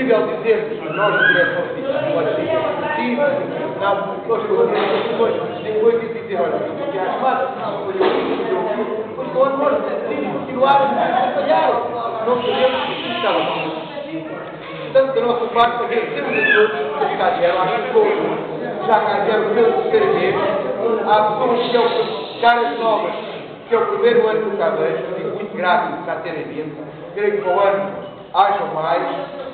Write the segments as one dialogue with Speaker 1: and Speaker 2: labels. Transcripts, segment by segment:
Speaker 1: possível dizermos que nós, na direção pode ser positivo, não, nós fazemos as questões, depois de dizer, olha, eu estou aqui às 4, depois eu fico, depois quando nós decidimos continuar a trabalhar, não sabemos o que estava mal. Portanto, da nossa parte, agradecemos a todos que cá vieram, às pessoas que já cá vieram pela terceira vez, há pessoas que são caras novas, que é o primeiro ano que eu cá vejo, fico muito grato por cá terem vindo, creio que para o ano hajam mais,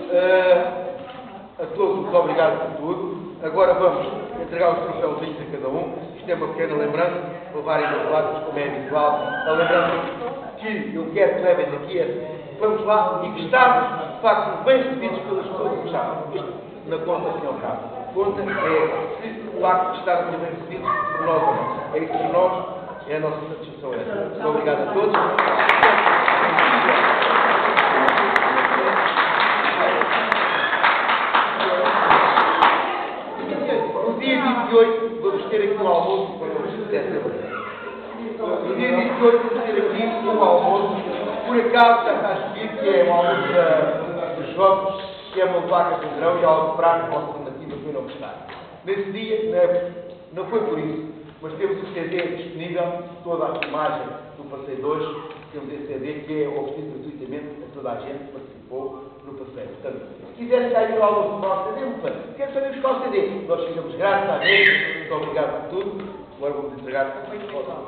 Speaker 1: a todos muito obrigado por tudo. Agora vamos entregar os troféuzinhos a cada um, isto é uma pequena lembrança, para levarem nas latas, como é habitual, a lembrança que eu quero que levem daqui vamos lá e que estamos, de facto, bem recebidos pelas pessoas que gostavam. Isto na conta, assim ao cabo. Conta é se o facto de estarmos bem recebidos por nós ou não. É isso que nós, é a nossa satisfação. Muito obrigado a todos. No dia 28, vamos ter aqui um almoço, quando eu vos disser. No dia 28, vamos ter aqui um almoço. Por acaso já está escrito que é um almoço dos jovens, que é uma vaca de grão e algo prato com alternativa que eu não gostar. Nesse dia, não foi por isso, mas temos o CD disponível, toda a filmagem do Passeio 2, temos esse CD que é oferecido gratuitamente a toda a gente que participou no passeio. Portanto, se quiserem sair no almoço do nosso CD, quero saber buscar o CD. Nós ficamos gratos à vez, muito obrigado por tudo. Agora vamos entregar também.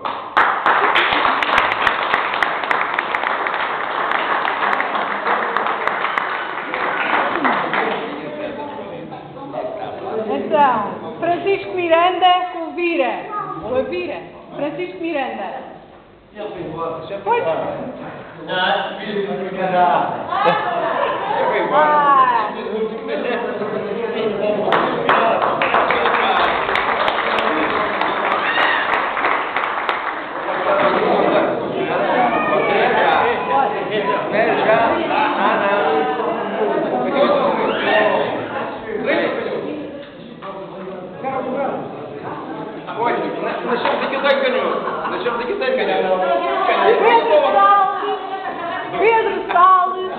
Speaker 2: Então, Francisco Miranda com Vira. Ou a Vira. Francisco Miranda.
Speaker 1: Já foi embora. Já
Speaker 2: foi
Speaker 1: embora.
Speaker 2: Pedro Salles.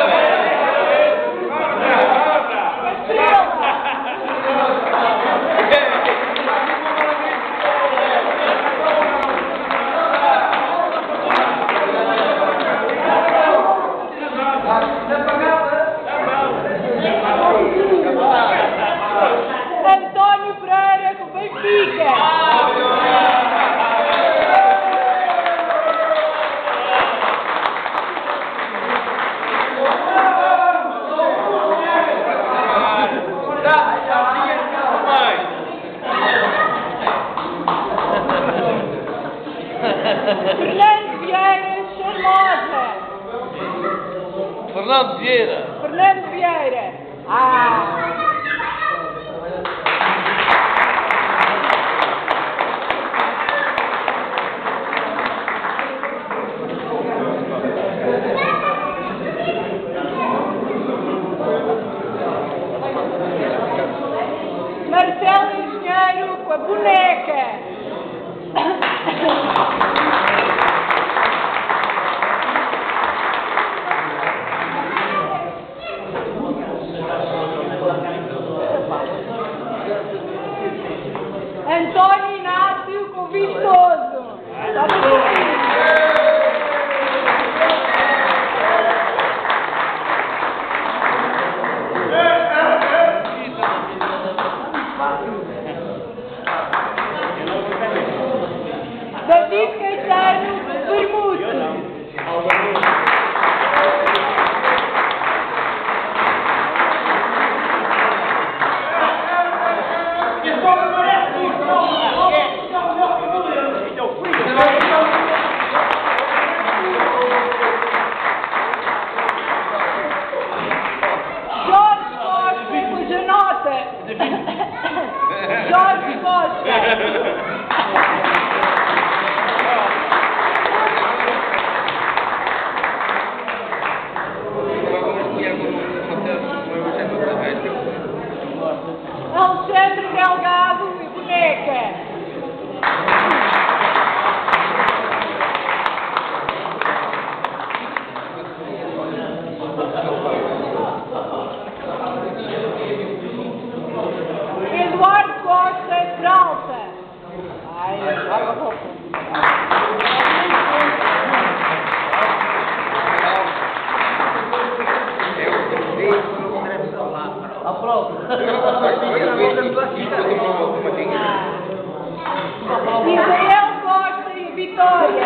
Speaker 2: António Pereira com Benfica. Fernando Vieira Charmosa.
Speaker 3: Fernando Vieira.
Speaker 2: Fernando Vieira. Marcelo Engenheiro com a boneca. Antônio Inácio com Vistoso. David Caetano Vermute. Jorge Costa com Janota. Jorge Costa. Alexandre Delgado e boneca. Israel Costa e Vitória.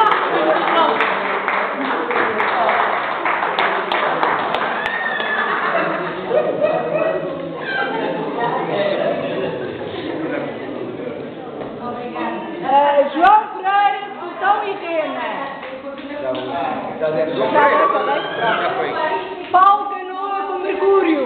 Speaker 2: João Pereira, Sultão e Rena.
Speaker 1: Já deve ser. Já foi.
Speaker 2: Paulo Canoa com Mercúrio.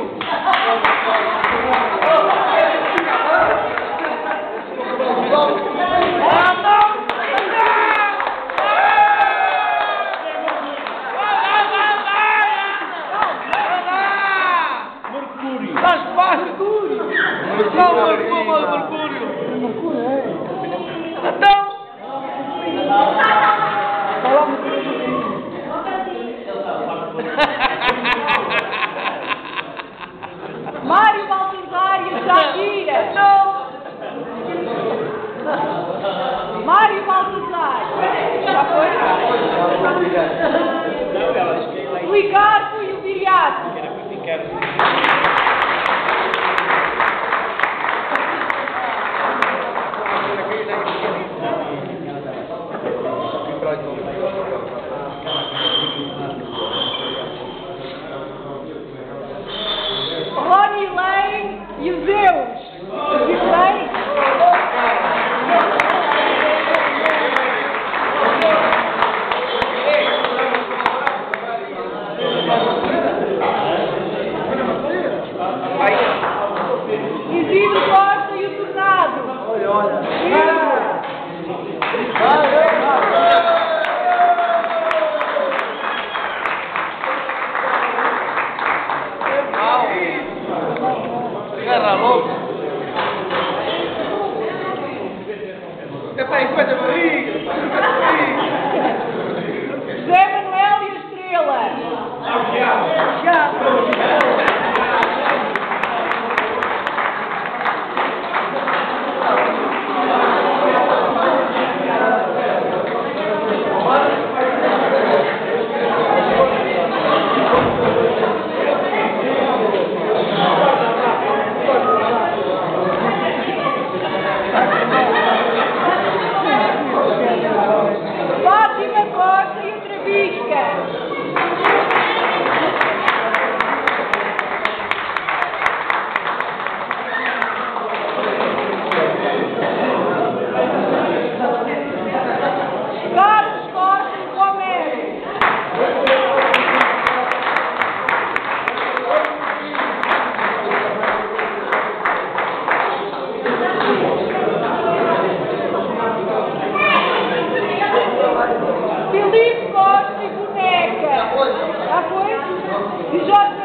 Speaker 3: Mercúrio.
Speaker 2: Faz parte Mercúrio.
Speaker 3: Mercúrio.
Speaker 2: Então. Mário Baltazar e Shakira. Mário Baltazar. Já foi? O Icarco e o Viriato. Ronnie Lane e o Zeus. Viu bem? Isidro Costa e o Tornado.
Speaker 3: Garra louco.
Speaker 1: Enquanto a barriga.
Speaker 2: José Manuel e a Estrela. Fátima Costa e o Travisca. Carlos Costa e Romero. Filipe Costa e Boneca. Já foi? E Jorge